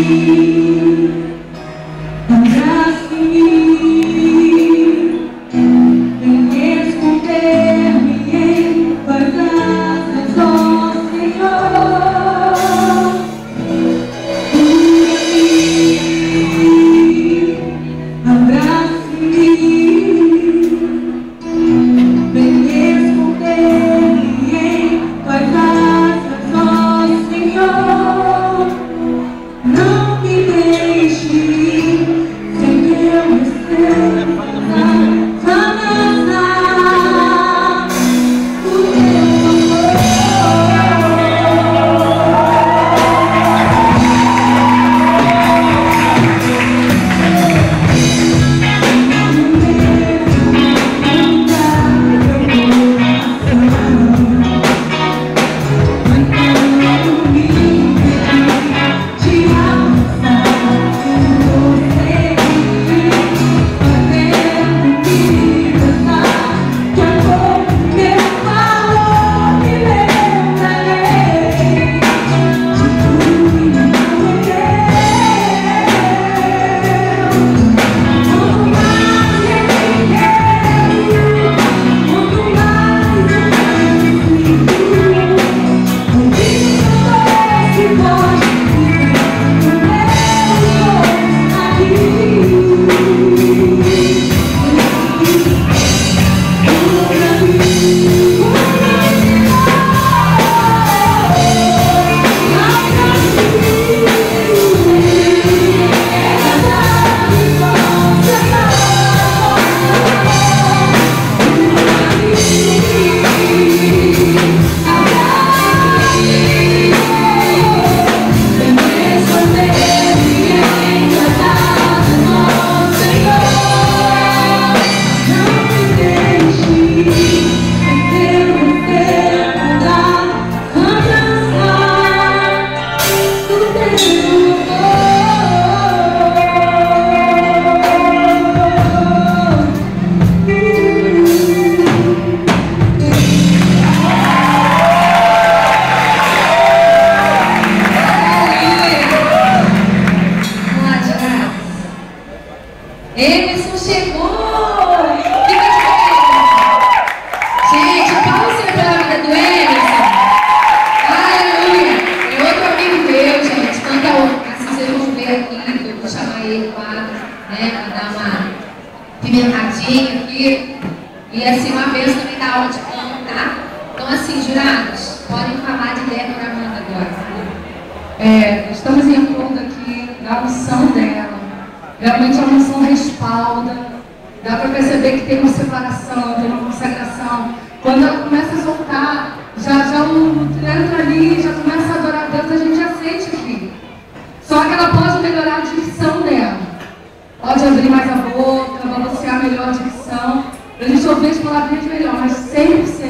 Emerson chegou! Fica de pé! Gente, palmas pela vida do Emerson! Aleluia! É outro amigo meu, gente. Então, assim, vocês vão ver aqui, eu vou chamar ele para, né, para dar uma pimentadinha aqui. E assim, uma vez também da aula de canto, tá? Então, assim, jurados, podem falar de Débora Amanda agora. Estamos em acordo aqui na unção dela. Realmente a unção respalda, dá para perceber que tem uma separação, tem uma consagração. Quando ela começa a soltar, já o entra ali, já começa a adorar a Deus, a gente já sente aqui. Só que ela pode melhorar a dicção dela. Pode abrir mais a boca, balancear melhor a dicção, para a gente ouvir as palavrinhas melhor, mas sempre